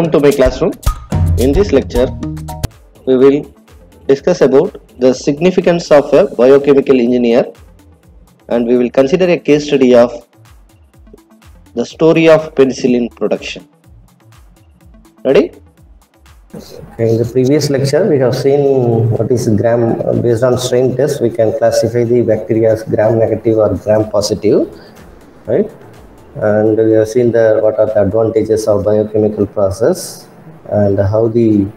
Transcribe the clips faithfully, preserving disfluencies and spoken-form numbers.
Welcome to my classroom. In this lecture, we will discuss about the significance of a biochemical engineer, and we will consider a case study of the story of penicillin production. Ready? In the previous lecture, we have seen what is gram based on strain test. We can classify the bacteria as gram negative or gram positive, right? And we have seen the what are the advantages of biochemical process and how the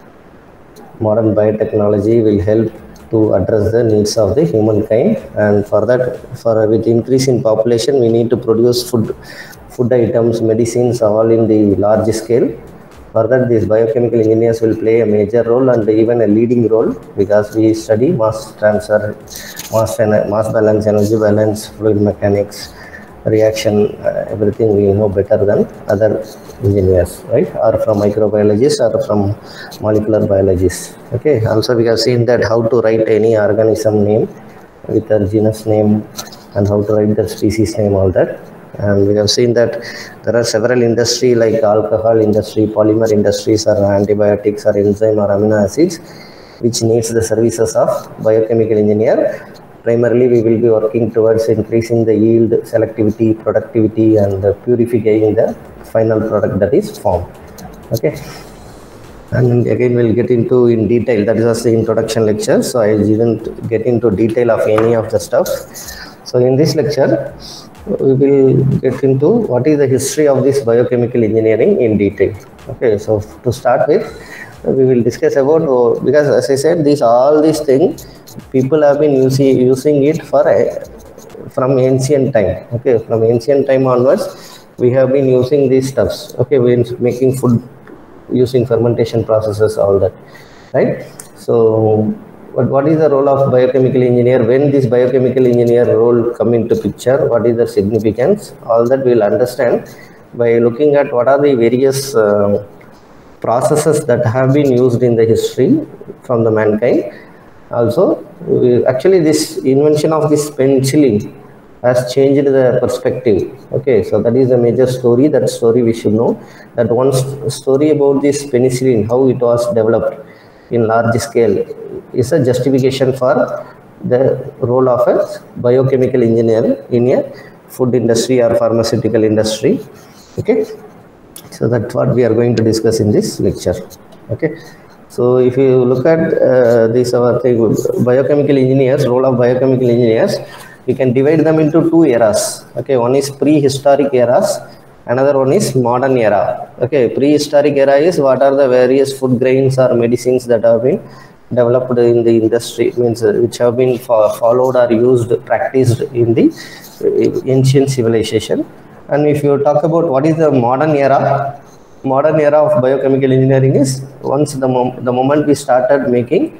modern biotechnology will help to address the needs of the humankind. And for that, for with increase in population, we need to produce food, food items, medicines, all in the large scale. For that, these biochemical engineers will play a major role and even a leading role, because we study mass transfer, mass, mass balance, energy balance, fluid mechanics, reaction, uh, everything we know better than other engineers, right? Or from microbiologists or from molecular biologists. Okay. Also, we have seen that how to write any organism name with a genus name and how to write the species name, all that. And we have seen that there are several industry like alcohol industry, polymer industries, or antibiotics, or enzyme or amino acids, which needs the services of biochemical engineer. Primarily, we will be working towards increasing the yield, selectivity, productivity, and purifying the final product that is formed. Okay. And again, we'll get into in detail. That is just the introduction lecture. So I didn't get into detail of any of the stuff. So in this lecture, we will get into what is the history of this biochemical engineering in detail. Okay. So to start with, we will discuss about, oh, because as I said, these all these things people have been using using it for a, from ancient time. Okay, from ancient time onwards, we have been using these stuffs. Okay, we're making food using fermentation processes, all that, right? So, what what is the role of biochemical engineer? When this biochemical engineer role come into picture, what is the significance? All that we'll understand by looking at what are the various uh, processes that have been used in the history from the mankind. Also, we, actually this invention of this penicillin has changed the perspective. Okay, so that is a major story. That story we should know. That one st story about this penicillin, how it was developed in large scale, is a justification for the role of a biochemical engineer in a food industry or pharmaceutical industry. Okay. So that's what we are going to discuss in this lecture. Okay. So if you look at uh, this our thing, biochemical engineers, role of biochemical engineers, we can divide them into two eras. Okay, one is prehistoric eras, another one is modern era. Okay, prehistoric era is what are the various food grains or medicines that have been developed in the industry, means uh, which have been fo followed or used, practiced in the uh, ancient civilization. And if you talk about what is the modern era, modern era of biochemical engineering is once the, mom the moment we started making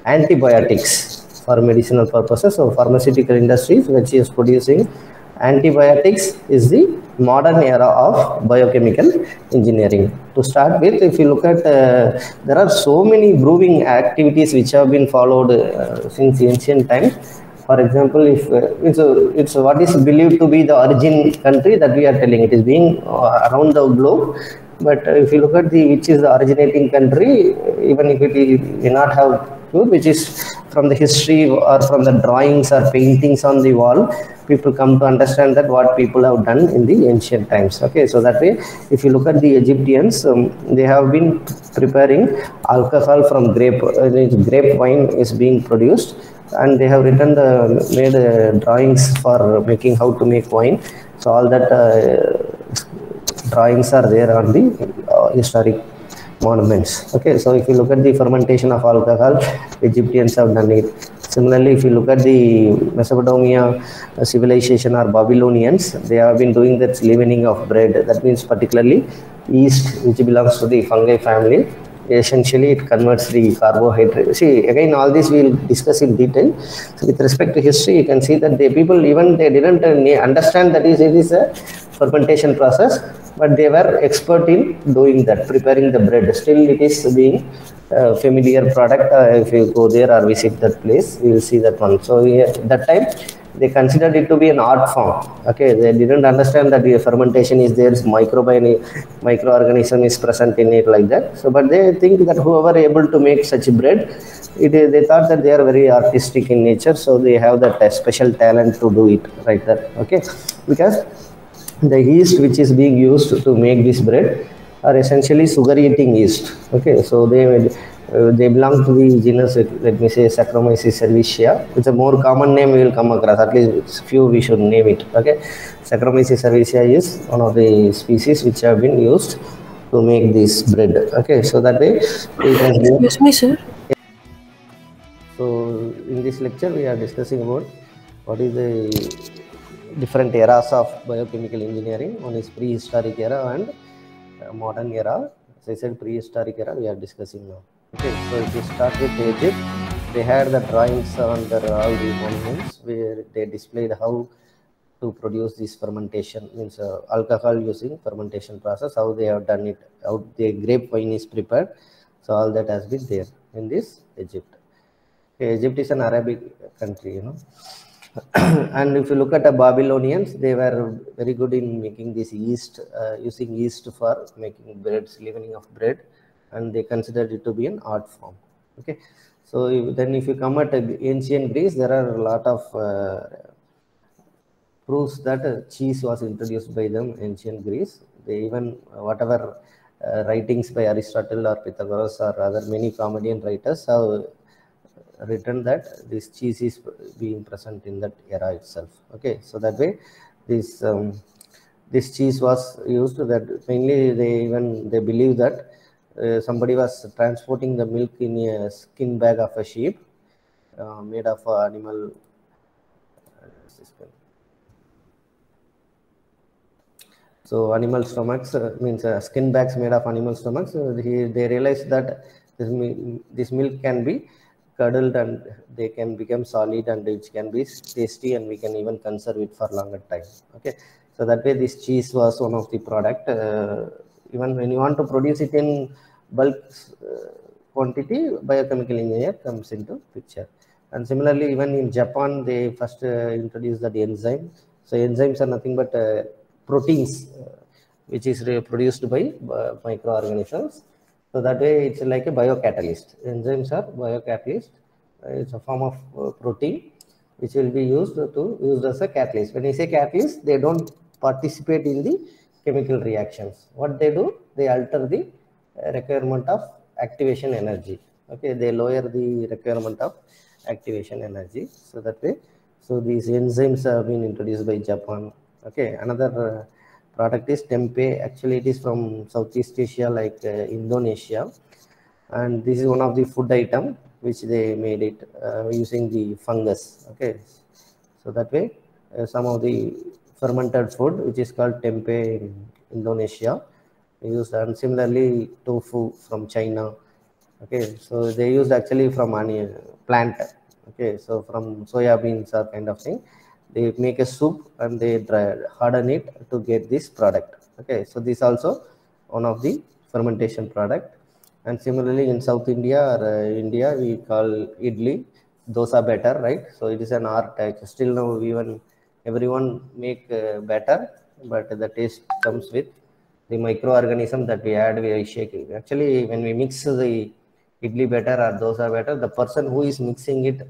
antibiotics for medicinal purposes. So pharmaceutical industries which is producing antibiotics is the modern era of biochemical engineering. To start with, if you look at, uh, there are so many brewing activities which have been followed uh, since ancient times. For example, if uh, it's, a, it's what is believed to be the origin country that we are telling, it is being uh, around the globe. But uh, if you look at the which is the originating country, even if it is, may not have clue, which is from the history or from the drawings or paintings on the wall, people come to understand that what people have done in the ancient times. Okay, so that way, if you look at the Egyptians, um, they have been preparing alcohol from grape. Uh, grape wine is being produced, and they have written the made uh, drawings for making how to make wine. So all that uh, drawings are there on the uh, historic monuments. Okay, so if you look at the fermentation of alcohol, Egyptians have done it. Similarly, if you look at the Mesopotamia civilization or Babylonians, they have been doing that leavening of bread. That means particularly yeast, which belongs to the fungi family. Essentially, it converts the carbohydrate. See, again, all this we will discuss in detail. So with respect to history, you can see that the people, even they didn't understand that is it is a fermentation process, but they were expert in doing that, preparing the bread. Still, it is being a familiar product. Uh, if you go there or visit that place, you will see that one. So yeah, that time, they considered it to be an art form. Okay, they didn't understand that the fermentation is there, microbiome, microorganism is present in it like that. So, but they think that whoever able to make such bread, it is, they thought that they are very artistic in nature, so they have that uh, special talent to do it right there. Okay, because the yeast which is being used to make this bread are essentially sugar eating yeast. Okay, so they uh, they belong to the genus, let me say, Saccharomyces cerevisiae. It's a more common name we will come across, at least few we should name it. Okay, Saccharomyces cerevisiae is one of the species which have been used to make this bread. Okay, so that way it has been. Excuse me, sir. So in this lecture we are discussing about what is the different eras of biochemical engineering. One is prehistoric era and uh, modern era. As I said, prehistoric era we are discussing now. Okay, so if we start with Egypt, they had the drawings on the all the monuments where they displayed how to produce this fermentation, means uh, alcohol using fermentation process, how they have done it, how the grape wine is prepared. So all that has been there in this Egypt. Okay, Egypt is an Arabic country, you know. And if you look at the Babylonians, they were very good in making this yeast, uh, using yeast for making breads, leavening of bread, and they considered it to be an art form. Okay, so if, then if you come at uh, ancient Greece, there are a lot of uh, proves that uh, cheese was introduced by them in ancient Greece. They even uh, whatever uh, writings by Aristotle or Pythagoras or other many comedian writers have written that this cheese is being present in that era itself. Okay, so that way this um, this cheese was used, that mainly they even they believe that uh, somebody was transporting the milk in a skin bag of a sheep uh, made of uh, animal so animal stomachs, uh, means uh, skin bags made of animal stomachs. Uh, he, they realized that this, this milk can be curdled and they can become solid and it can be tasty and we can even conserve it for longer time. Okay, so that way this cheese was one of the product. Uh, even when you want to produce it in bulk uh, quantity, biochemical engineer comes into picture. And similarly, even in Japan, they first uh, introduced the enzyme. So enzymes are nothing but uh, proteins uh, which is produced by uh, microorganisms. So that way it's like a biocatalyst. Enzymes are biocatalyst. Uh, it's a form of uh, protein which will be used to used as a catalyst. When I say catalyst, they don't participate in the chemical reactions. What they do, they alter the uh, requirement of activation energy. Okay, they lower the requirement of activation energy. So that way, so these enzymes have been introduced by Japan. Okay, another uh, product is tempeh. Actually, it is from Southeast Asia, like uh, Indonesia, and this is one of the food item which they made it uh, using the fungus. Okay, so that way uh, some of the fermented food which is called tempeh in Indonesia used, and similarly tofu from China. Okay, so they used actually from onion plant. Okay, so from soya beans or kind of thing, they make a soup and they dry, harden it to get this product. Okay, so this also one of the fermentation product. And similarly in South India or uh, India, we call idli dosa batter, right? So it is an art. Still now even everyone make uh, batter, but the taste comes with the microorganism that we add via shaking. Actually, when we mix the idli batter or dosa batter, the person who is mixing it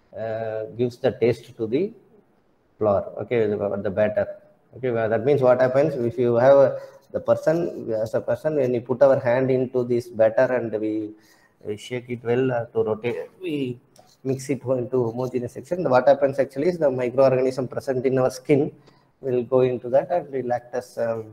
uh, gives the taste to the flour. Okay, the, the batter. Okay, well, that means what happens if you have a, the person as a person, when we put our hand into this batter and we, we shake it well uh, to rotate, we mix it into homogeneous section. What happens actually is the microorganism present in our skin will go into that and will act as um,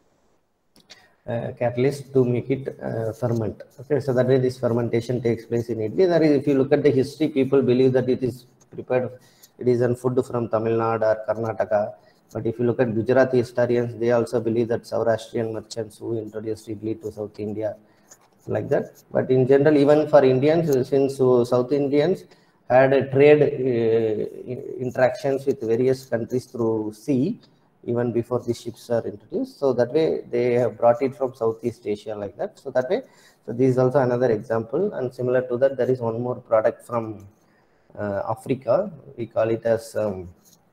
uh, catalyst to make it uh, ferment. Okay, so that way this fermentation takes place in idli. That is, if you look at the history, people believe that it is prepared, it is a food from Tamil Nadu or Karnataka. But if you look at Gujarati historians, they also believe that Saurashtrian merchants who introduced idli to South India, like that. But in general, even for Indians, since uh, South Indians had a trade uh, interactions with various countries through sea, even before the ships are introduced. So that way they have brought it from Southeast Asia like that. So that way, so this is also another example. And similar to that, there is one more product from uh, Africa. We call it as um,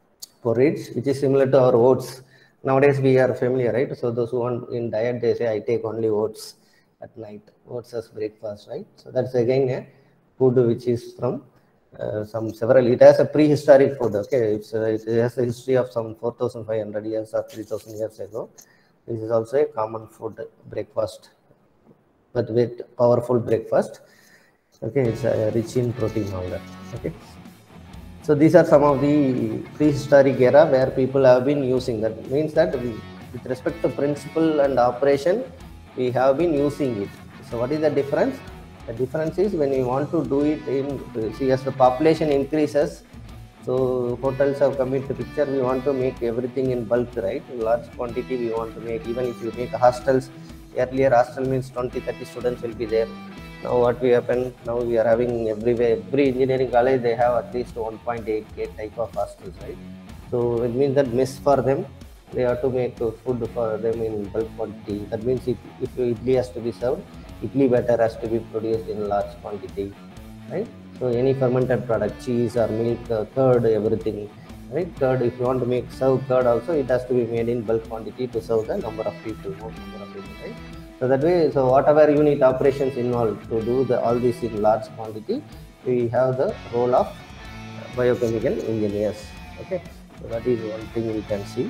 porridge, which is similar to our oats. Nowadays we are familiar, right? So those who want in diet, they say I take only oats at night, oats as breakfast, right? So that's again a food which is from uh, some several. It has a prehistoric food. Okay, it's, uh, it has a history of some four thousand five hundred years or three thousand years ago. This is also a common food breakfast, but with powerful breakfast. Okay, it's uh, rich in protein, all that. Okay. So these are some of the prehistoric era where people have been using. That means that we, with respect to principle and operation, we have been using it. So what is the difference? The difference is when we want to do it in, see, as the population increases, so hotels have come into picture. We want to make everything in bulk, right? In large quantity we want to make. Even if you make hostels, earlier hostel means twenty, thirty students will be there. Now what we happen, now we are having everywhere, every engineering college, they have at least one point eight K type of hostels, right? So it means that mess for them, they have to make food for them in bulk quantity. That means if, if idli has to be served, idli batter has to be produced in large quantity, right? So any fermented product, cheese or milk, uh, curd, everything, right? Curd, if you want to make serve curd also, it has to be made in bulk quantity to serve the number of people, more number of people, right? So that way, so whatever unit operations involved to do the all this in large quantity, we have the role of biochemical engineers. Okay, so that is one thing we can see.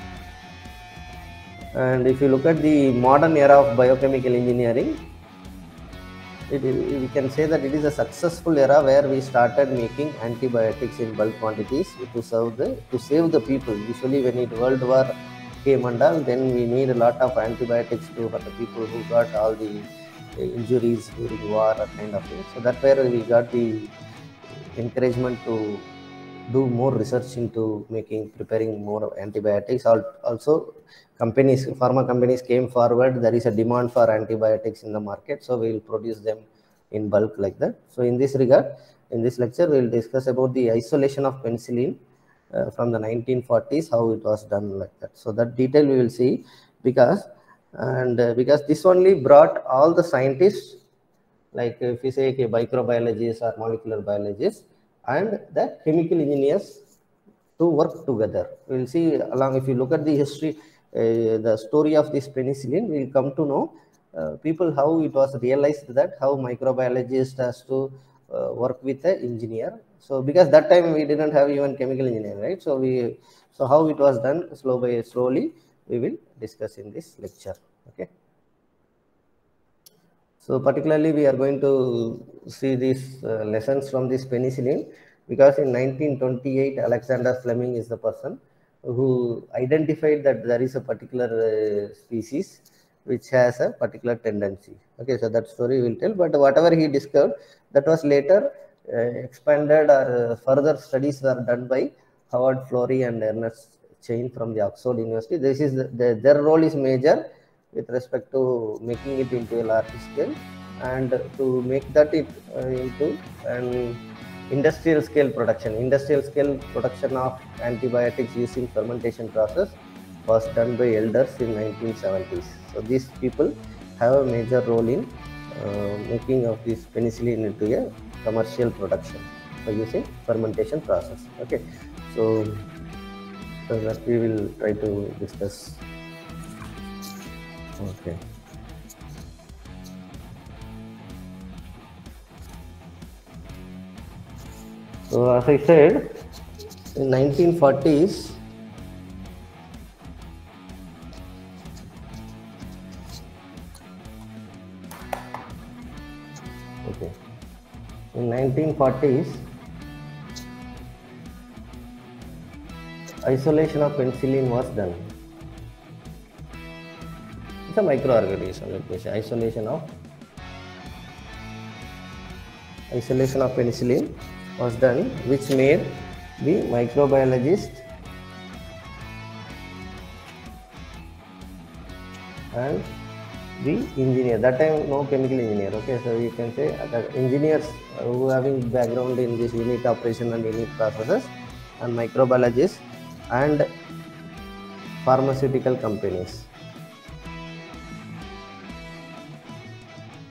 And if you look at the modern era of biochemical engineering, it is, we can say that it is a successful era where we started making antibiotics in bulk quantities to serve the to save the people. Usually, when it World War came and all, then we need a lot of antibiotics to for the people who got all the injuries during war, kind of thing. So that's where we got the encouragement to do more research into making, preparing more antibiotics. Also, companies, pharma companies came forward. There is a demand for antibiotics in the market, so we will produce them in bulk like that. So in this regard, in this lecture, we will discuss about the isolation of penicillin uh, from the nineteen forties, how it was done like that. So that detail we will see, because and uh, because this only brought all the scientists, like if you say okay, microbiologists or molecular biologists and the chemical engineers to work together. We will see along, if you look at the history, uh, the story of this penicillin, we will come to know uh, people how it was realized that how microbiologist has to uh, work with the engineer. So because that time we didn't have even chemical engineering, right? So we, so how it was done slow by slowly, we will discuss in this lecture. Okay. So particularly we are going to see these uh, lessons from this penicillin, because in nineteen twenty-eight Alexander Fleming is the person who identified that there is a particular uh, species which has a particular tendency. Okay, so that story we will tell, but whatever he discovered, that was later uh, expanded, or uh, further studies were done by Howard Florey and Ernest Chain from the Oxford University. This is the, the, their role is major with respect to making it into a large scale, and to make that it uh, into an industrial scale production. Industrial scale production of antibiotics using fermentation process was done by elders in nineteen seventies. So these people have a major role in uh, making of this penicillin into a commercial production by using fermentation process. Okay, so, so that we will try to discuss. Okay. So as I said, in nineteen forties, okay, in nineteen forties, isolation of penicillin was done. It's a microorganism, let me say, isolation of isolation of penicillin was done, which made the microbiologist and the engineer. That time no chemical engineer. Okay, so you can say that engineers who having background in this unit operation and unit processes, and microbiologists and pharmaceutical companies.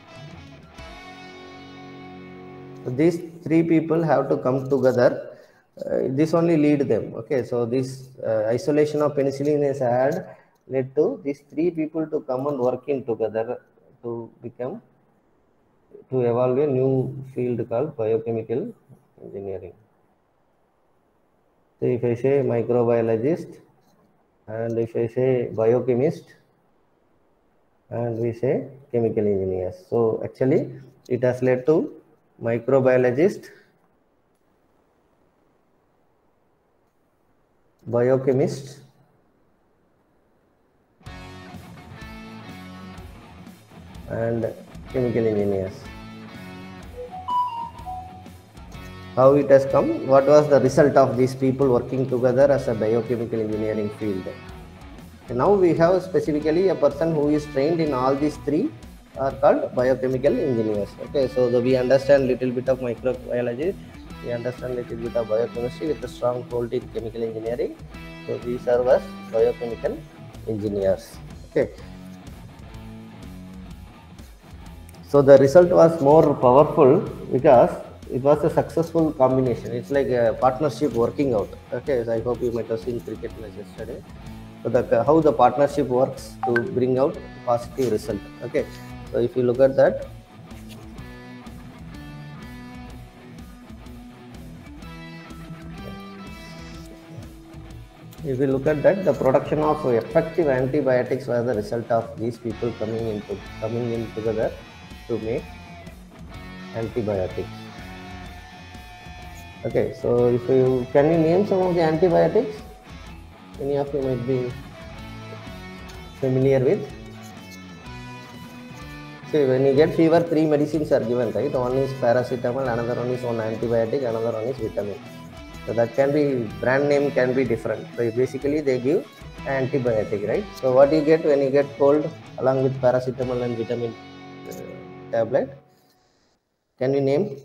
So these three people have to come together uh, this only lead them. Okay, so this uh, isolation of penicillin has had led to these three people to come and working together to become to evolve a new field called biochemical engineering. So if I say microbiologist, and if I say biochemist, and we say chemical engineers. So actually it has led to microbiologist, biochemist, and chemical engineers. How it has come? What was the result of these people working together as a biochemical engineering field? And now we have specifically a person who is trained in all these three are called biochemical engineers. Okay, so the, we understand little bit of microbiology, we understand little bit of biochemistry with a strong hold in chemical engineering. So we serve as biochemical engineers. Okay. So the result was more powerful because it was a successful combination. It's like a partnership working out. Okay, so I hope you might have seen cricket match yesterday. So the, how the partnership works to bring out positive result. Okay, so if you look at that, if you look at that, the production of effective antibiotics was the result of these people coming into coming in together to make antibiotics. Okay, so if you can you name some of the antibiotics? Any of you might be familiar with. See, when you get fever, three medicines are given, right? One is paracetamol, another one is one antibiotic, another one is vitamin. So that can be, brand name can be different. So basically they give antibiotic, right? So what do you get when you get cold along with paracetamol and vitamin uh, tablet? Can you name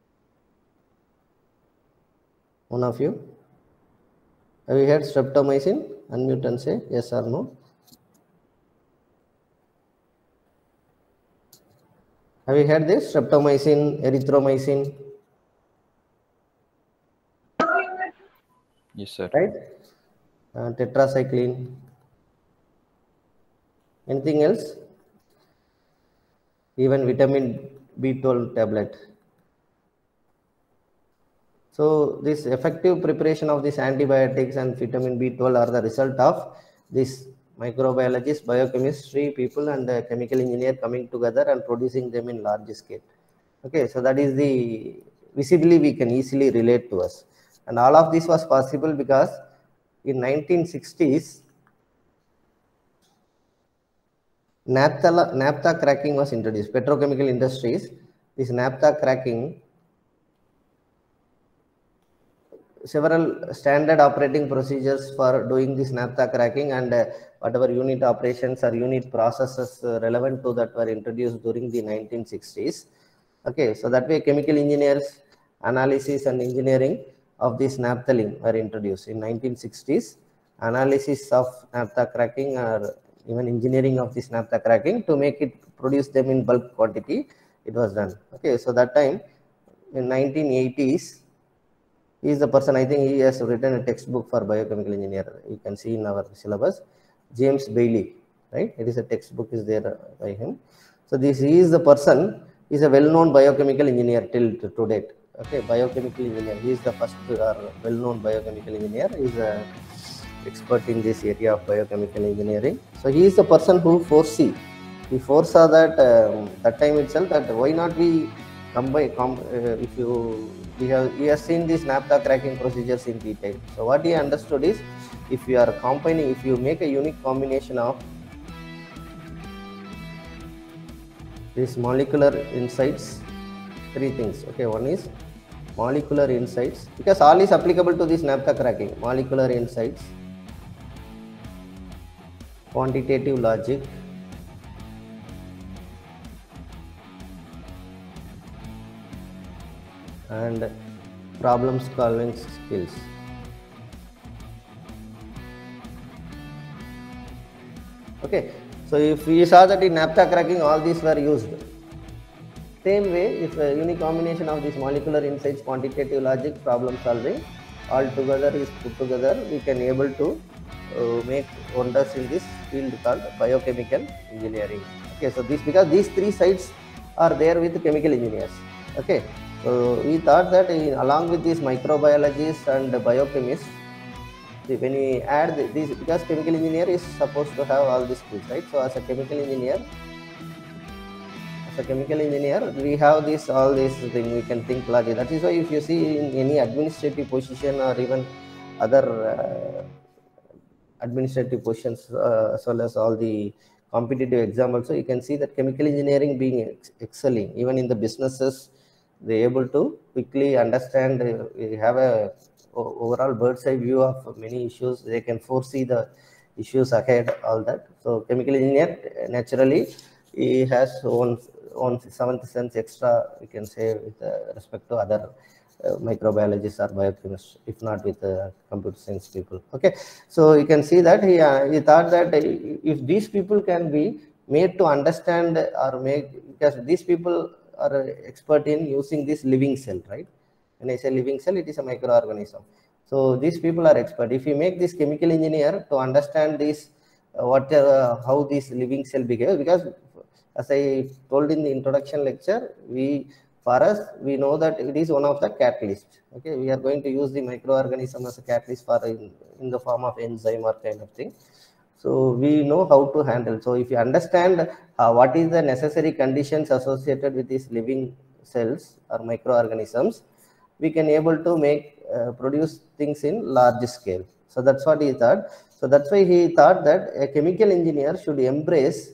one of you? Have you heard streptomycin? Unmute and say yes or no. Have you heard this? Streptomycin, erythromycin? Yes, sir. Right? Uh, tetracycline. Anything else? Even vitamin B twelve tablet. So this effective preparation of these antibiotics and vitamin B twelve are the result of this microbiologist, biochemistry people and the chemical engineer coming together and producing them in large scale. Okay, so that is the visibly we can easily relate to us. And all of this was possible because in nineteen sixties, naphtha, naphtha cracking was introduced. Petrochemical industries, this naphtha cracking, several standard operating procedures for doing this naphtha cracking and uh, whatever unit operations or unit processes uh, relevant to that were introduced during the nineteen sixties. Okay, so that way chemical engineers analysis and engineering of this naphthalene were introduced in nineteen sixties. Analysis of naphtha cracking or even engineering of this naphtha cracking to make it produce them in bulk quantity, it was done. Okay, so that time in nineteen eighties, he is the person, I think he has written a textbook for biochemical engineer. You can see in our syllabus, James Bailey, right? It is a textbook is there by him. So this he is the person, he is a well-known biochemical engineer till to, to date. Okay, biochemical engineer. He is the first uh, well-known biochemical engineer. He is a expert in this area of biochemical engineering. So he is the person who foresee. He foresaw that um, that time itself that why not we combine, com, uh, if you we have we have seen these naphtha cracking procedures in detail. So what he understood is if you are combining, if you make a unique combination of these molecular insights, three things. Okay, one is molecular insights, because all is applicable to this naphtha cracking. Molecular insights, quantitative logic, and problem solving skills. Okay, so if we saw that in naphtha cracking all these were used. Same way, if a unique combination of these molecular insights, quantitative logic, problem solving, all together is put together, we can able to uh, make wonders in this field called biochemical engineering. Okay, so this because these three sides are there with chemical engineers. Okay, so we thought that in, along with these microbiologists and biochemists, when we add these, because chemical engineer is supposed to have all these skills, right? So as a chemical engineer, as a chemical engineer, we have this all these thing we can think logic. That is why if you see in any administrative position or even other uh, administrative positions, uh, as well as all the competitive exam also, you can see that chemical engineering being ex excelling even in the businesses. They able to quickly understand, uh, have a overall bird's eye view of many issues. They can foresee the issues ahead, all that. So chemical engineer naturally he has own own seventh sense extra, we can say, with uh, respect to other uh, microbiologists or biochemists, if not with uh, computer science people. Okay, so you can see that he, uh, he thought that if these people can be made to understand or make, because these people are expert in using this living cell, right? When I say living cell, it is a microorganism. So these people are expert. If you make this chemical engineer to understand this, uh, what uh, how this living cell behaves, because as I told in the introduction lecture, we for us we know that it is one of the catalysts. Okay, we are going to use the microorganism as a catalyst for in, in the form of enzyme or kind of thing. So we know how to handle. So if you understand uh, what is the necessary conditions associated with these living cells or microorganisms, we can able to make uh, produce things in large scale. So that's what he thought. So that's why he thought that a chemical engineer should embrace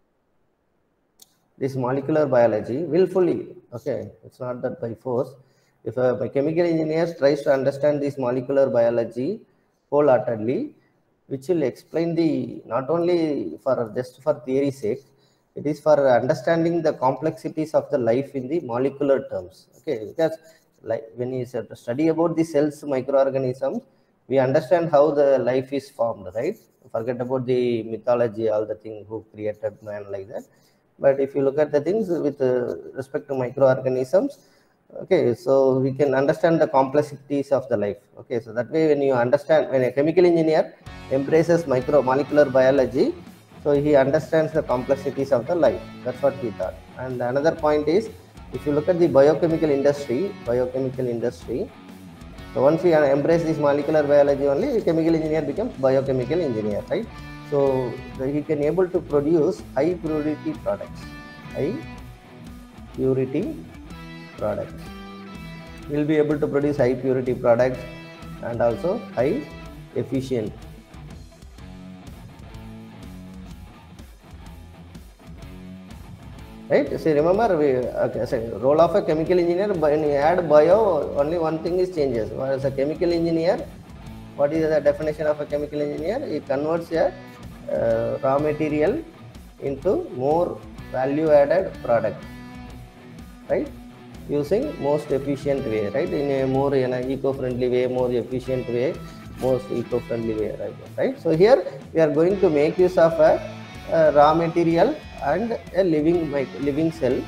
this molecular biology willfully. Okay, it's not that by force. If a, a chemical engineer tries to understand this molecular biology wholeheartedly, which will explain the, not only for just for theory sake, it is for understanding the complexities of the life in the molecular terms. Okay, because like when you study about the cells, microorganisms, we understand how the life is formed, right? Forget about the mythology, all the thing who created man, like that. But if you look at the things with uh, respect to microorganisms, okay, so we can understand the complexities of the life. Okay, so that way when you understand, when a chemical engineer embraces micro molecular biology, so he understands the complexities of the life. That's what he thought. And another point is, if you look at the biochemical industry, biochemical industry, so once we embrace this molecular biology only, the chemical engineer becomes biochemical engineer, right? So he can able to produce high purity products, high purity products. He will be able to produce high purity products and also high efficient. Right? See, remember, we, okay, so role of a chemical engineer, when you add bio, only one thing is changes. Whereas a chemical engineer, what is the definition of a chemical engineer? He converts a uh, raw material into more value added product, right? Using most efficient way, right? In a more in a eco-friendly way, more efficient way, most eco-friendly way, right? Right? So here we are going to make use of a, a raw material and a living living cell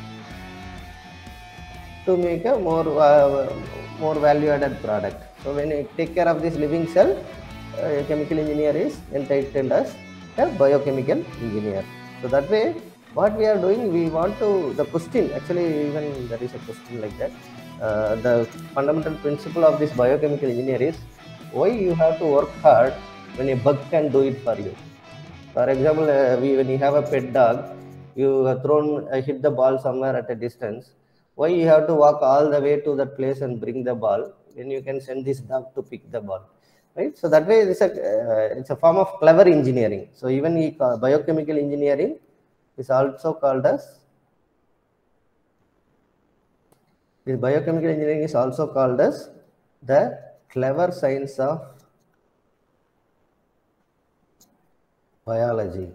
to make a more uh, more value added product. So when you take care of this living cell, uh, a chemical engineer is entitled as a biochemical engineer. So that way, what we are doing, we want to, the question, actually even there is a question like that, uh, the fundamental principle of this biochemical engineer is, why you have to work hard when a bug can do it for you? For example, uh, we, when you have a pet dog, you have thrown, uh, hit the ball somewhere at a distance. Why you have to walk all the way to that place and bring the ball when you can send this dog to pick the ball, right? So that way, it's a uh, it's a form of clever engineering. So even he, uh, biochemical engineering is also called as, this biochemical engineering is also called as the clever science of biology.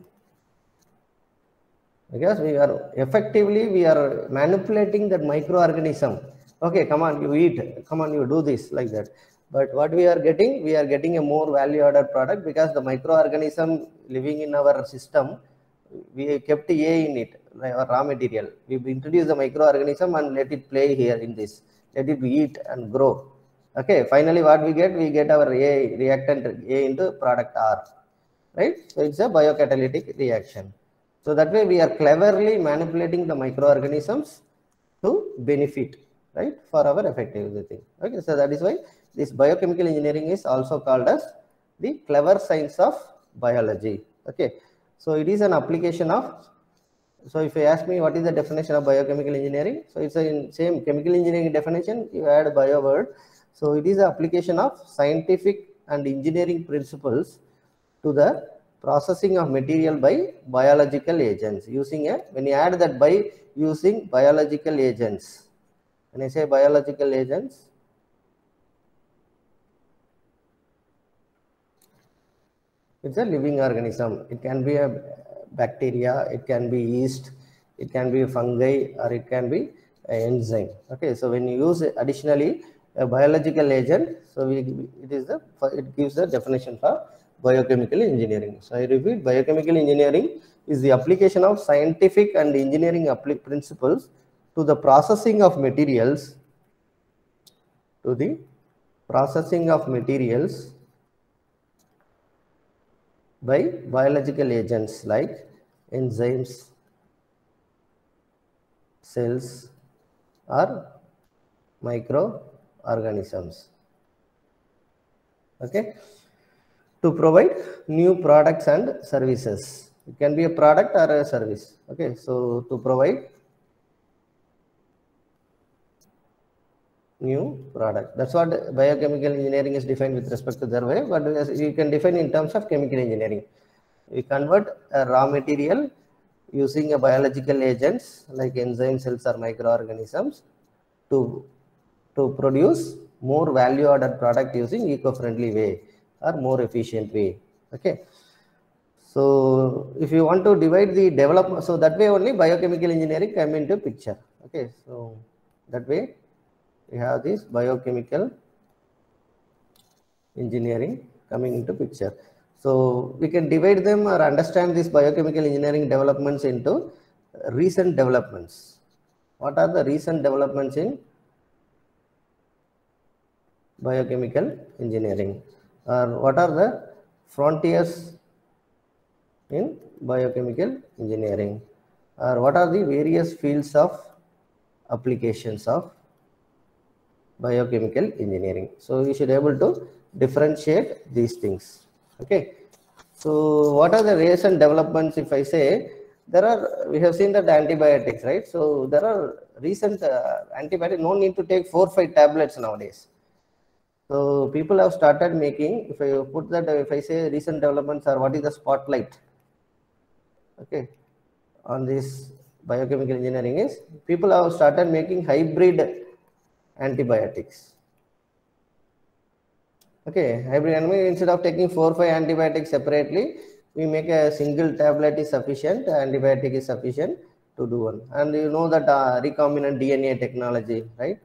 Because we are effectively, we are manipulating that microorganism. Okay, come on, you eat, come on, you do this, like that. But what we are getting, we are getting a more value added product, because the microorganism living in our system, we kept A in it, like our raw material. We introduce the microorganism and let it play here in this, let it eat and grow. Okay, finally what we get? We get our A reactant A into product R, right? So it's a biocatalytic reaction. So that way we are cleverly manipulating the microorganisms to benefit, right, for our effective thing. Okay, so that is why this biochemical engineering is also called as the clever science of biology. Okay, so it is an application of. So if you ask me what is the definition of biochemical engineering, so it's a same chemical engineering definition, you add bio word. So it is the application of scientific and engineering principles to the processing of material by biological agents using a, when you add that by using biological agents, when I say biological agents, it's a living organism. It can be a bacteria, it can be yeast, it can be fungi, or it can be an enzyme. Okay, so when you use additionally a biological agent, so we, it is the it gives the definition for biochemical engineering. So I repeat, biochemical engineering is the application of scientific and engineering principles to the processing of materials, to the processing of materials by biological agents like enzymes, cells, or microorganisms. Okay, to provide new products and services. It can be a product or a service. Okay, so to provide new product. That's what biochemical engineering is defined with respect to their way, but you can define in terms of chemical engineering. We convert a raw material using a biological agents like enzymes, cells, or microorganisms to, to produce more value added product using eco-friendly way or more efficient way. Okay. So if you want to divide the development, so that way only biochemical engineering come into picture. Okay. So that way we have this biochemical engineering coming into picture. So we can divide them or understand this biochemical engineering developments into recent developments. What are the recent developments in biochemical engineering? Or what are the frontiers in biochemical engineering? Or what are the various fields of applications of biochemical engineering? So we should be able to differentiate these things. Okay, so what are the recent developments? If I say there are, we have seen that antibiotics, right? So there are recent uh, antibiotics, no need to take four five tablets nowadays. So people have started making, if I put that, if I say recent developments are what is the spotlight, okay, on this biochemical engineering is people have started making hybrid antibiotics. Okay, hybrid antibiotics, instead of taking four or five antibiotics separately, we make a single tablet is sufficient, antibiotic is sufficient to do one. And you know that uh, recombinant D N A technology, right?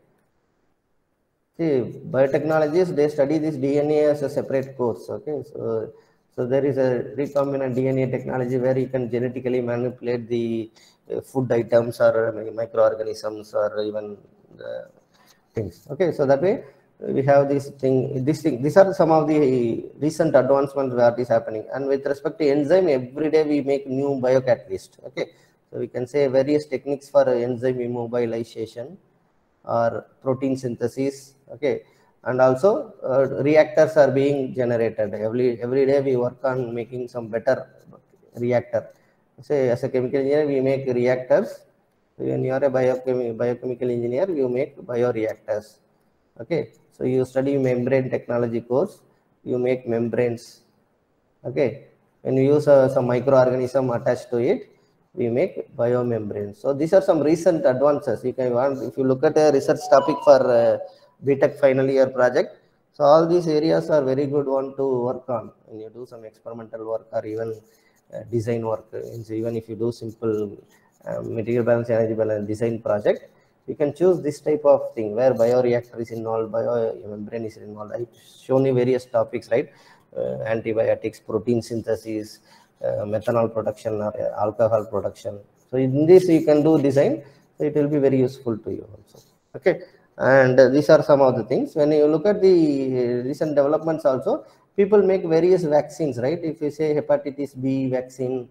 See, biotechnologists, they study this D N A as a separate course. Okay, so so there is a recombinant D N A technology where you can genetically manipulate the uh, food items or uh, microorganisms or even the things. Okay, so that way we have this thing, this thing, these are some of the recent advancements that is happening. And with respect to enzyme, every day we make new biocatalyst. Okay, so we can say various techniques for enzyme immobilization or protein synthesis. Okay, and also uh, reactors are being generated every every day. We work on making some better reactor. Say as a chemical engineer, we make reactors. When you are a biochem biochemical engineer, you make bioreactors. Okay, so you study membrane technology course, you make membranes. Okay, when you use uh, some microorganism attached to it, we make biomembranes. So these are some recent advances. You can want, if you look at a research topic for uh, B Tech final year project, so all these areas are very good one to work on when you do some experimental work or even uh, design work. So even if you do simple uh, material balance, energy balance design project, you can choose this type of thing where bioreactor is involved, biomembrane is involved. I've shown you various topics, right? Uh, antibiotics, protein synthesis, uh, methanol production or uh, alcohol production. So in this you can do design, so it will be very useful to you also. Okay, And uh, these are some of the things. When you look at the recent developments also, people make various vaccines, right? If you say hepatitis B vaccine,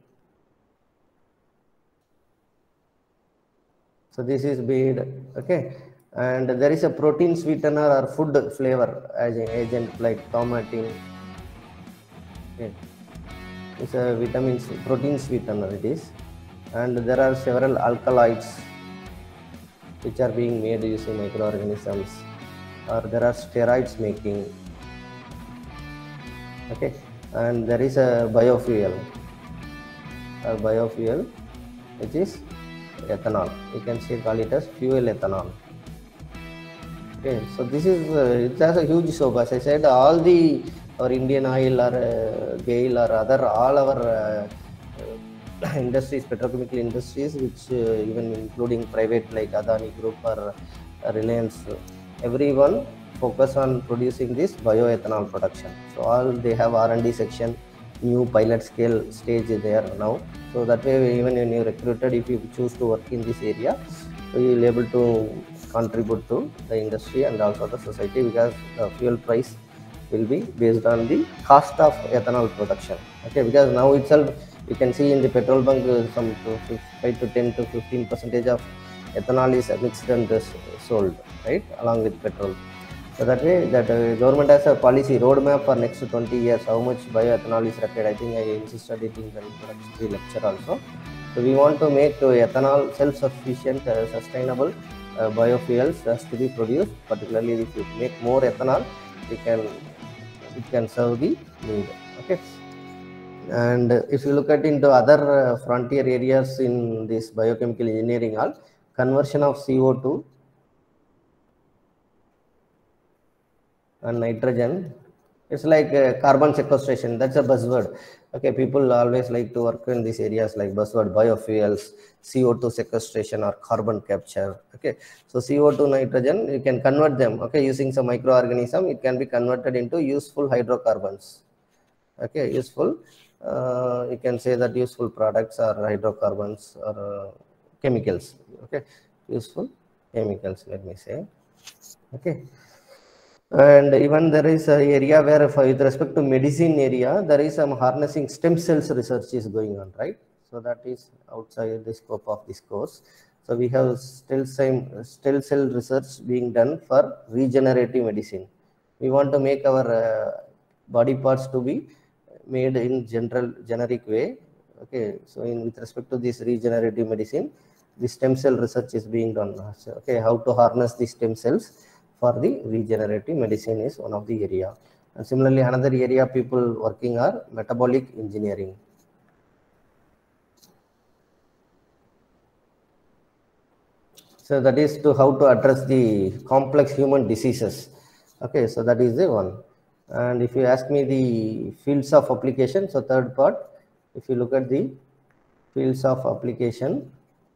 so this is made, okay, and there is a protein sweetener or food flavor as an agent like tomatin, okay. It's a vitamin protein sweetener it is, and there are several alkaloids which are being made using microorganisms, or there are steroids making, okay, and there is a biofuel, a biofuel which is ethanol. You can say call it as fuel ethanol. Okay, so this is uh, it has a huge scope. As I said, all the our Indian Oil or uh, GAIL or other all our uh, uh, industries, petrochemical industries, which uh, even including private like Adani Group or uh, Reliance, everyone focus on producing this bioethanol production. So all they have R and D section, new pilot scale stage there now. So that way, even when you recruited, if you choose to work in this area, so you will able to contribute to the industry and also the society, because the fuel price will be based on the cost of ethanol production. Okay, because now itself you can see in the petrol bunk uh, some five to ten to fifteen percentage of ethanol is mixed and uh, sold, right, along with petrol. So that way, that uh, government has a policy roadmap for next twenty years, how much bioethanol is required. I think I insisted it in the introductory lecture also. So we want to make uh, ethanol self-sufficient, uh, sustainable uh, biofuels has to be produced. Particularly if you make more ethanol, we can it can serve the need. Okay. And if you look at into other uh, frontier areas in this biochemical engineering, all conversion of C O two and nitrogen, it's like uh, carbon sequestration. That's a buzzword. Okay, people always like to work in these areas like buzzword biofuels, C O two sequestration or carbon capture. Okay, so C O two, nitrogen, you can convert them. Okay, using some microorganism, it can be converted into useful hydrocarbons. Okay, useful. Uh, you can say that useful products are hydrocarbons or uh, chemicals. Okay, useful chemicals. Let me say. Okay. And even there is an area where, if, with respect to medicine area, there is some harnessing stem cells research is going on, right? So that is outside the scope of this course. So we have stem cell, stem cell research being done for regenerative medicine. We want to make our uh, body parts to be made in general generic way. Okay, so in with respect to this regenerative medicine, the stem cell research is being done. So, okay, how to harness the stem cells for the regenerative medicine is one of the area. And similarly, another area people working are metabolic engineering. So that is to how to address the complex human diseases. Okay, so that is the one. And if you ask me the fields of application, so third part, if you look at the fields of application,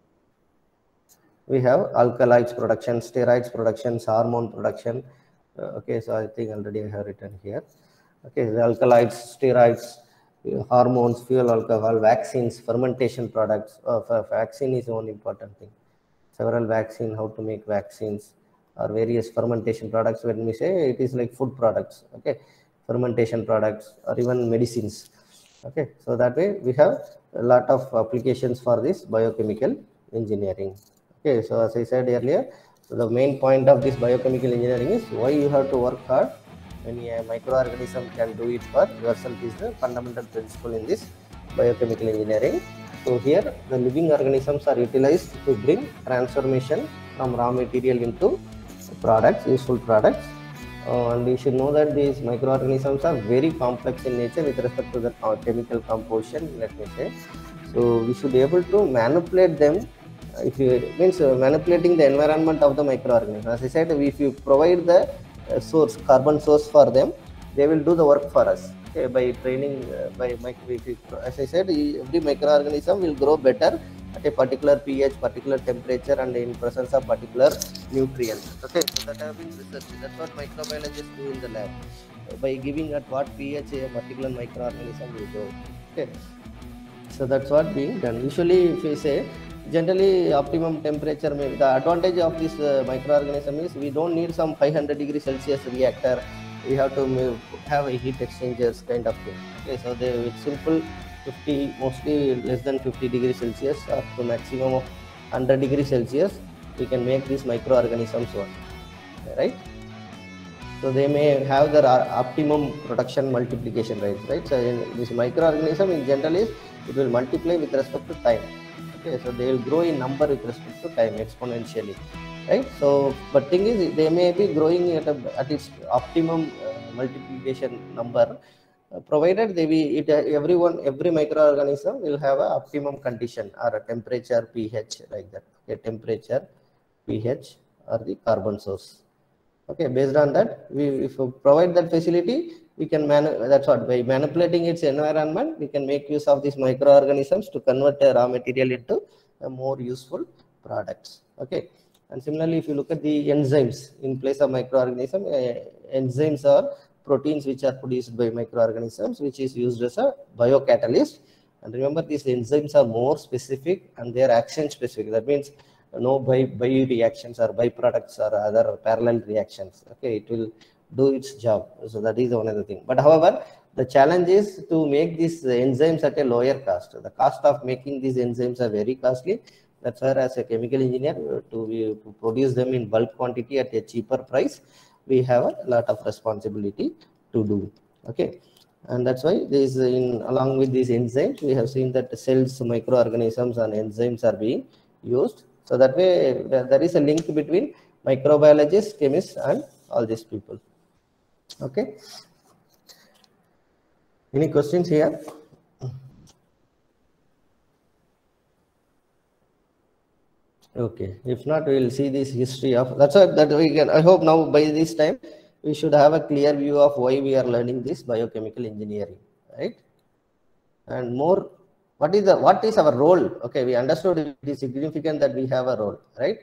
we have alkaloids production, steroids production, hormone production. Uh, okay, so I think already I have written here. Okay, the alkaloids, steroids, uh, hormones, fuel alcohol, vaccines, fermentation products. Uh, vaccine is one important thing. Several vaccine, how to make vaccines, or various fermentation products. When we say it is like food products, okay, fermentation products, or even medicines. Okay, so that way we have a lot of applications for this biochemical engineering. Okay, so as I said earlier, so the main point of this biochemical engineering is why you have to work hard. When a microorganism can do it for yourself is the fundamental principle in this biochemical engineering. So here the living organisms are utilized to bring transformation from raw material into products, useful products. Uh, and you should know that these microorganisms are very complex in nature with respect to the uh, chemical composition, let me say. So we should be able to manipulate them. If you means uh, manipulating the environment of the microorganism. As I said, if you provide the uh, source, carbon source for them, they will do the work for us. Okay, by training, uh, by micro, as I said, every microorganism will grow better at a particular pH, particular temperature, and in presence of particular nutrients. Okay, so that have been researched. That's what microbiologists do in the lab. Uh, by giving at what pH a particular microorganism will grow. Okay, so that's what being done. Usually, if you say generally optimum temperature, maybe the advantage of this uh, microorganism is we don't need some five hundred degree Celsius reactor. We have to move, have a heat exchangers kind of thing. Okay, so they with simple fifty, mostly less than fifty degrees Celsius up to maximum of one hundred degrees Celsius, we can make these microorganisms work, right? So they may have their optimum production multiplication rates, right? So in this microorganism in general is it will multiply with respect to time. Okay, so they will grow in number with respect to time exponentially, right? So, but thing is, they may be growing at a, at its optimum uh, multiplication number, uh, provided they be it uh, everyone every microorganism will have a optimum condition or a temperature, pH, like that. Okay, temperature, pH, or the carbon source. Okay, based on that, we if we provide that facility, we can man that's what by manipulating its environment, we can make use of these microorganisms to convert a raw material into a more useful products. Okay, and similarly, if you look at the enzymes in place of microorganism, uh, enzymes are proteins which are produced by microorganisms, which is used as a biocatalyst. And remember, these enzymes are more specific and they are action specific. That means no by by reactions or byproducts or other parallel reactions. Okay, it will do its job. So that is one other thing. But however, the challenge is to make these enzymes at a lower cost. The cost of making these enzymes are very costly. That's where, as a chemical engineer, to, be, to produce them in bulk quantity at a cheaper price, we have a lot of responsibility to do. Okay, and that's why this in along with these enzymes, we have seen that cells, microorganisms, and enzymes are being used. So that way, there is a link between microbiologists, chemists, and all these people. Okay. Any questions here? Okay. If not, we will see this history of. That's what that we can. I hope now by this time we should have a clear view of why we are learning this biochemical engineering, right? And more. What is the what is our role? Okay, we understood it is significant that we have a role, right?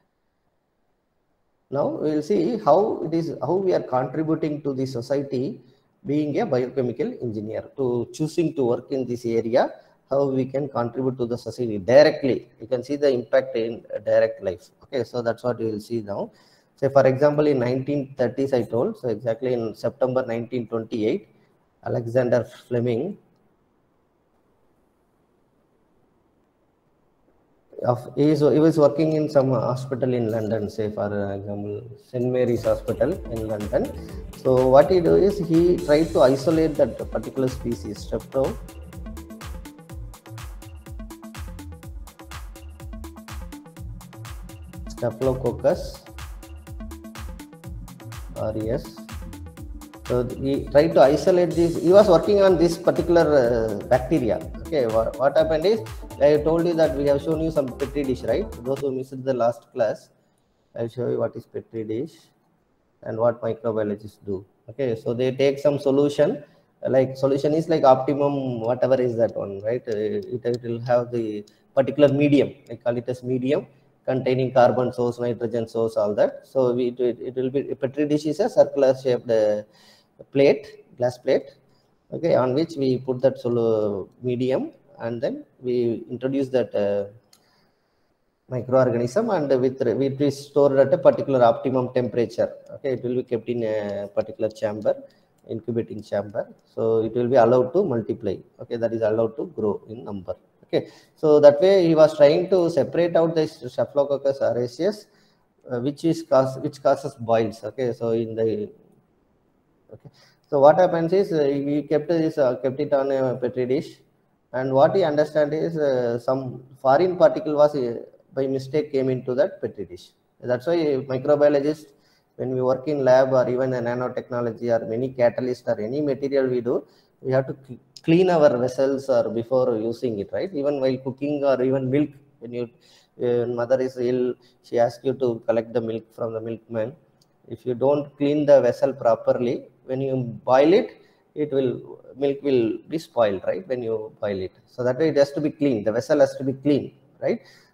Now we will see how it is how we are contributing to the society, being a biochemical engineer, to choosing to work in this area, how we can contribute to the society directly. You can see the impact in direct life. Okay, so that's what we will see now. Say for example, in nineteen thirties, I told, so exactly in September nineteen twenty-eight, Alexander Fleming of he, is, he was working in some hospital in London, say for example Saint Mary's Hospital in London. So what he do is he tried to isolate that particular species, strepto Staphylococcus aureus. So he tried to isolate this. He was working on this particular uh, bacteria. Okay, what, what happened is, I told you that we have shown you some petri dish, right? Those who missed the last class, I'll show you what is petri dish and what microbiologists do. Okay, so they take some solution, like solution is like optimum, whatever is that one, right? It, it will have the particular medium, I call it as medium, containing carbon source, nitrogen source, all that. So we, it, it will be, petri dish is a circular shaped uh, plate, glass plate, okay, on which we put that solo medium, and then we introduce that uh, microorganism, and with it is stored at a particular optimum temperature. Okay, it will be kept in a particular chamber, incubating chamber, so it will be allowed to multiply. Okay, that is allowed to grow in number. Okay, so that way he was trying to separate out the Staphylococcus aureus, uh, which is cause which causes boils. Okay, so in the okay, so what happens is uh, he kept this uh, kept it on a petri dish, and what he understand is uh, some foreign particle was uh, by mistake came into that petri dish. That's why microbiologists, when we work in lab or even a nanotechnology or many catalyst or any material we do, we have to clean our vessels or before using it, right? Even while cooking or even milk, when you uh, mother is ill, she asks you to collect the milk from the milkman. If you don't clean the vessel properly, when you boil it, it will milk will be spoiled, right? When you boil it, so that way it has to be clean. The vessel has to be clean, right?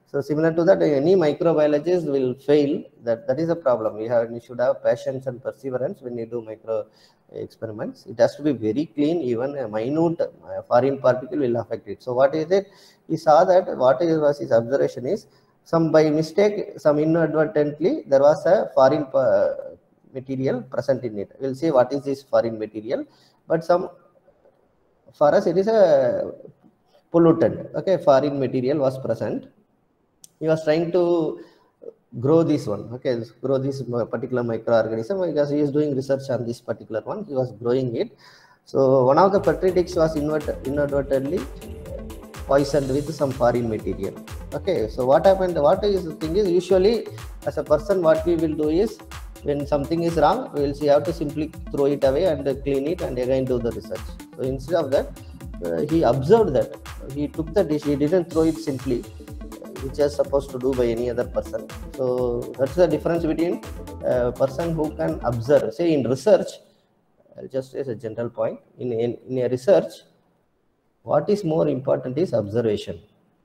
So similar to that, any microbiologist will fail. That that is a problem. We have we should have patience and perseverance when you do micro experiments. It has to be very clean. Even a minute uh, foreign particle will affect it. So what is it? He saw that what is, was his observation is, some by mistake, some inadvertently, there was a foreign uh, material present in it. We'll see what is this foreign material, but some, for us it is a pollutant. Okay, foreign material was present. He was trying to grow this one. Okay, grow this particular microorganism, because he is doing research on this particular one. He was growing it. So one of the petri discs was inadvertently poisoned with some foreign material. Okay, so what happened, what is the thing is, usually as a person, what we will do is, when something is wrong, we will see how to simply throw it away and clean it and again do the research. So instead of that, uh, he observed that, he took the dish, he didn't throw it simply, which is supposed to do by any other person. So that's the difference between a person who can observe. Say in research, just as a general point, in, in, in a research, what is more important is observation.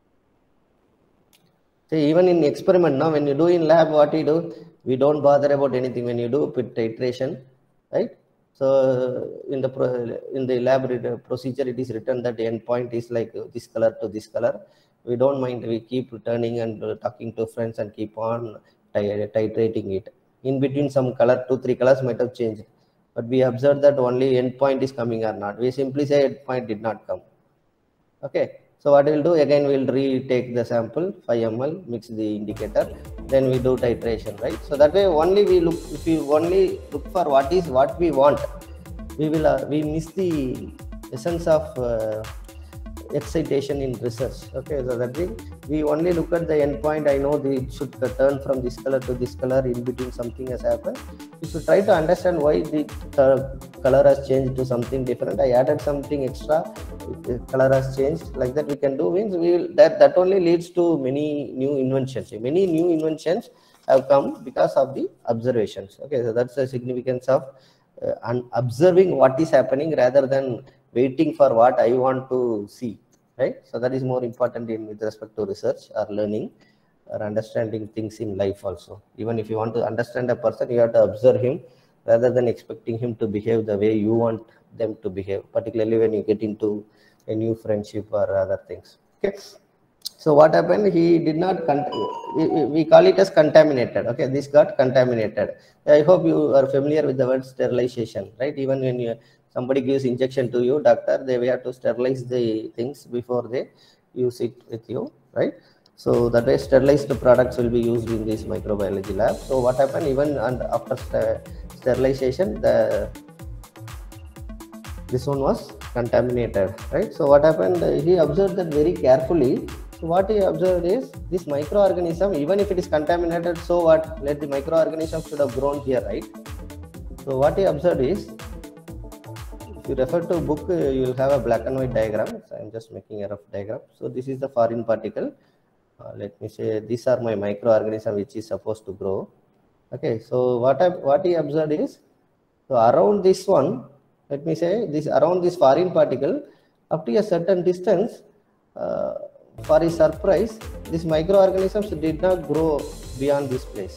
Say even in experiment, now when you do in lab, what we do, we don't bother about anything. When you do with titration, right? So in the pro, in the lab procedure, it is written that the endpoint is like this color to this color. We don't mind. We keep returning and talking to friends and keep on titrating it. In between, some color, two three colors might have changed, but we observe that only endpoint is coming or not. We simply say endpoint did not come. Okay. So what we'll do, again we'll retake the sample five milliliters, mix the indicator, then we do titration, right? So that way only we look, if we only look for what is what we want, we will uh, we miss the essence of uh, excitation in research. Okay, so that way we only look at the endpoint. I know the, it should turn from this color to this color, in between something has happened. We should try to understand why the uh, color has changed to something different. I added something extra, the color has changed. Like that we can do, means we will, that that only leads to many new inventions. Many new inventions have come because of the observations. Okay, so that's the significance of uh, un observing what is happening rather than waiting for what I want to see, right? So that is more important in with respect to research or learning or understanding things in life also. Even if you want to understand a person, you have to observe him rather than expecting him to behave the way you want them to behave, particularly when you get into a new friendship or other things. Okay. So what happened, he did not, we call it as contaminated. Okay, this got contaminated. I hope you are familiar with the word sterilization, right? Even when you, somebody gives injection to you, doctor, they have to sterilize the things before they use it with you, right? So that way sterilized products will be used in this microbiology lab. So what happened, even and after sterilization, the this one was contaminated, right? So what happened, he observed that very carefully. So what he observed is, this microorganism, even if it is contaminated, so what, let the microorganism should have grown here, right? So what he observed is, if you refer to a book, you will have a black and white diagram. So I'm just making a rough diagram. So this is the foreign particle. Uh, let me say these are my microorganism which is supposed to grow. Okay, so what I, what he observed is, so around this one, let me say this, around this foreign particle, up to a certain distance, uh, for his surprise, these microorganisms did not grow beyond this place.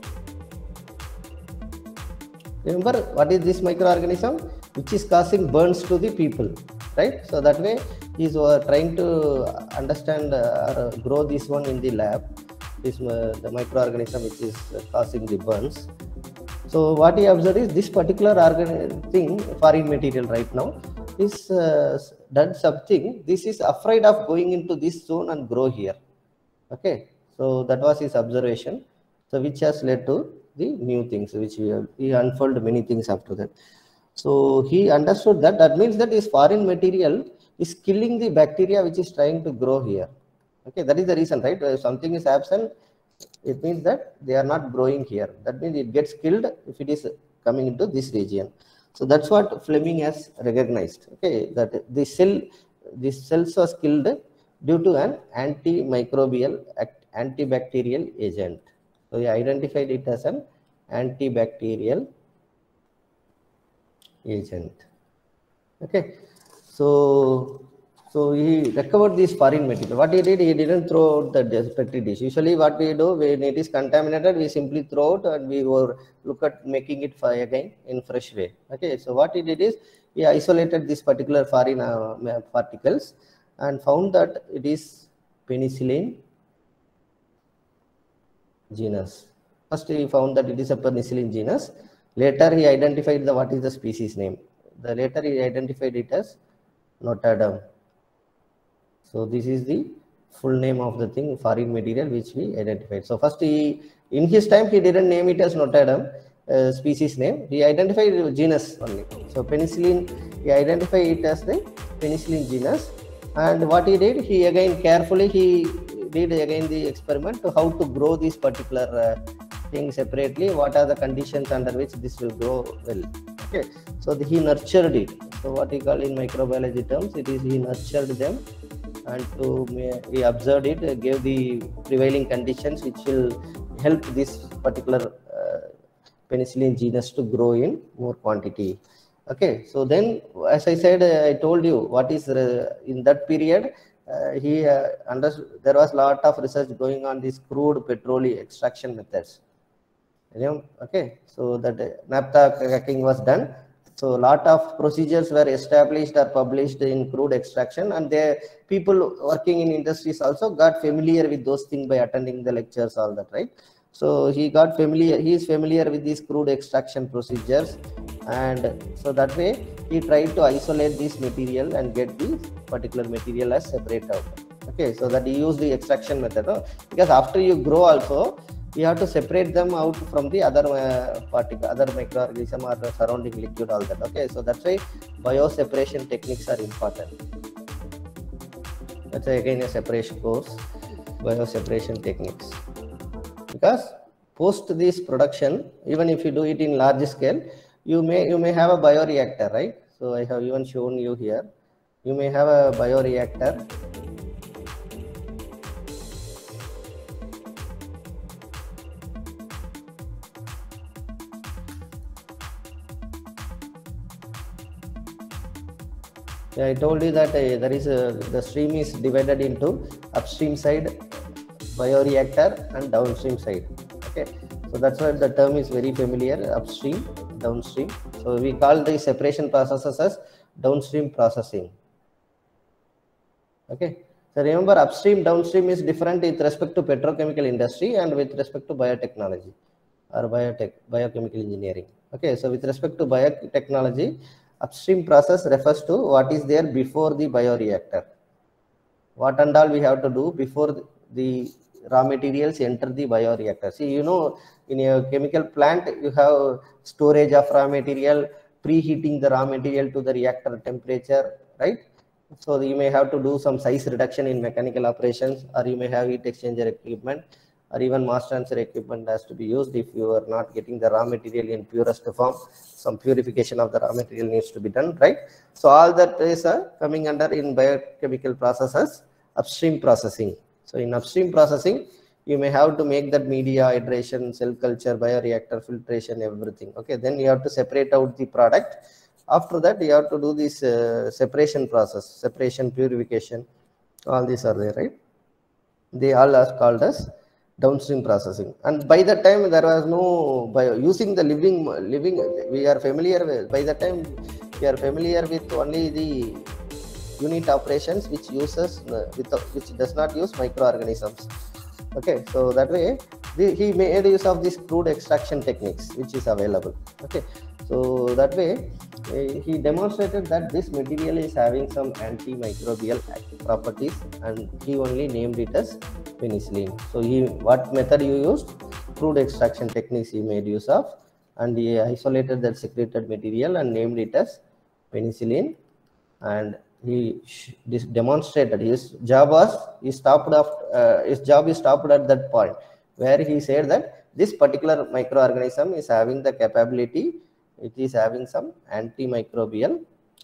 Remember, what is this microorganism? Which is causing burns to the people, right? So that way he is uh, trying to understand uh, or grow this one in the lab, this uh, the microorganism which is uh, causing the burns. So what he observed is, this particular organ thing, foreign material right now, is uh, done something. This is afraid of going into this zone and grow here. Okay, so that was his observation. So which has led to the new things, which we have, he unfolded many things after that. So he understood that that means that this foreign material is killing the bacteria which is trying to grow here. Okay, that is the reason, right? If something is absent, it means that they are not growing here. That means it gets killed if it is coming into this region. So that's what Fleming has recognized. Okay, that the cell, this cells was killed due to an antimicrobial, antibacterial agent. So he identified it as an antibacterial agent. Okay, so So he recovered this foreign material. What he did, he didn't throw out the petri dish. Usually what we do, when it is contaminated, we simply throw out and we will look at making it again in fresh way. Okay, so what he did is, he isolated this particular foreign uh, particles and found that it is penicillin genus. First he found that it is a penicillin genus. Later he identified the what is the species name. The later he identified it as Notadam. So this is the full name of the thing, foreign material which we identified. So first he, in his time, he didn't name it as Notadam uh, species name. He identified genus only. So penicillin, he identified it as the penicillin genus. And what he did, he again carefully, he did again the experiment to how to grow this particular uh, thing separately. What are the conditions under which this will grow well. Okay. So the, he nurtured it. So what he call in microbiology terms, it is he nurtured them. And to he observed it, gave the prevailing conditions which will help this particular uh, penicillin genus to grow in more quantity. Okay, so then as I said, uh, I told you what is uh, in that period. Uh, he uh, understood there was a lot of research going on these crude petroleum extraction methods. Okay, so that uh, naphtha cracking was done. So a lot of procedures were established or published in crude extraction, and the people working in industries also got familiar with those things by attending the lectures, all that, right? So he got familiar, he is familiar with these crude extraction procedures, and so that way he tried to isolate this material and get this particular material as separate out. Okay, so that he used the extraction method, no? Because after you grow also, you have to separate them out from the other uh, particle, other microorganism or the surrounding liquid, all that. Okay, so that's why bioseparation techniques are important. That's again a separation course, bioseparation techniques. Because post this production, even if you do it in large scale, you may you may have a bioreactor, right? So I have even shown you here. You may have a bioreactor. I told you that uh, there is a, the stream is divided into upstream side bioreactor and downstream side. Okay, so that's why the term is very familiar, upstream, downstream. So we call the separation processes as downstream processing. Okay, so remember, upstream, downstream is different with respect to petrochemical industry and with respect to biotechnology or biotech, biochemical engineering. Okay, so with respect to biotechnology, upstream process refers to what is there before the bioreactor. What and all we have to do before the raw materials enter the bioreactor. See, you know, in a chemical plant, you have storage of raw material, preheating the raw material to the reactor temperature, right? So you may have to do some size reduction in mechanical operations, or you may have heat exchanger equipment, or even mass transfer equipment has to be used if you are not getting the raw material in purest form. Some purification of the raw material needs to be done, right? So all that is uh, coming under in biochemical processes, upstream processing. So in upstream processing, you may have to make that media, hydration, cell culture, bioreactor, filtration, everything. Okay, then you have to separate out the product. After that, you have to do this uh, separation process, separation, purification, all these are there, right? They all are called as downstream processing. And by that time, there was no bio, using the living living we are familiar with. By that time, we are familiar with only the unit operations which uses uh, with, which does not use microorganisms. Okay, so that way the, he made use of this crude extraction techniques which is available. Okay, so that way uh, he demonstrated that this material is having some antimicrobial properties, and he only named it as penicillin. So he, what method you used? Crude extraction techniques he made use of, and he isolated that secreted material and named it as penicillin. And he demonstrated his job was he stopped off uh, his job is stopped at that point where he said that this particular microorganism is having the capability, it is having some antimicrobial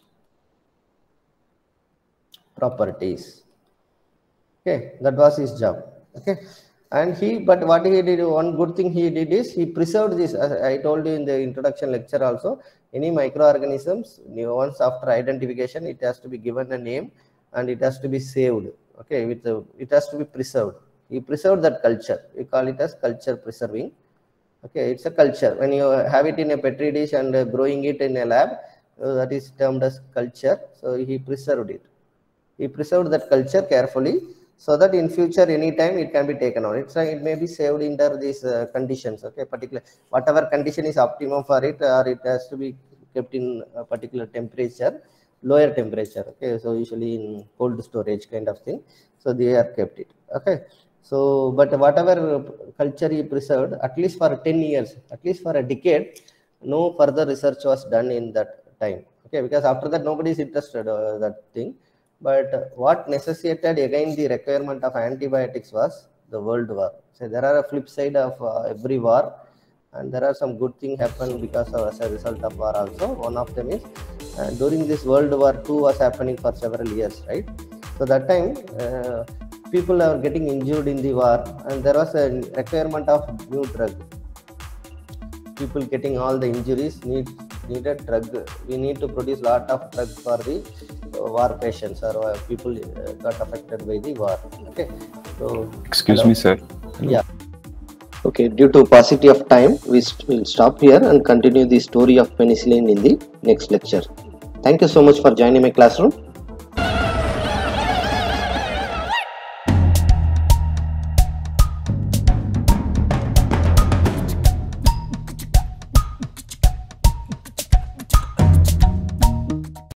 properties. Okay, that was his job. Okay, and he, but what he did, one good thing he did is he preserved this. As I told you in the introduction lecture also, any microorganisms, once after identification, it has to be given a name, and it has to be saved. Okay, with the, it has to be preserved. He preserved that culture. We call it as culture preserving. Okay, it's a culture. When you have it in a petri dish and uh, growing it in a lab, uh, that is termed as culture. So he preserved it. He preserved that culture carefully, so that in future anytime it can be taken out. It's, uh, it may be saved under these uh, conditions. Okay, particular whatever condition is optimum for it, or it has to be kept in a particular temperature, lower temperature. Okay, so usually in cold storage kind of thing. So they are kept it. Okay, so but whatever culture he preserved, at least for ten years, at least for a decade, no further research was done in that time. Okay, because after that nobody is interested uh, that thing. But what necessitated again the requirement of antibiotics was the World War. So there are a flip side of uh, every war, and there are some good things happen because of as a result of war also. One of them is uh, during this World War Two was happening for several years, right? So that time uh, people are getting injured in the war, and there was a requirement of new drug. People getting all the injuries need needed drug. We need to produce lot of drug for the uh, war patients or uh, people uh, got affected by the war. Okay, so excuse hello? me, sir. Yeah. Okay, due to paucity of time, we st will stop here and continue the story of penicillin in the next lecture. Thank you so much for joining my classroom.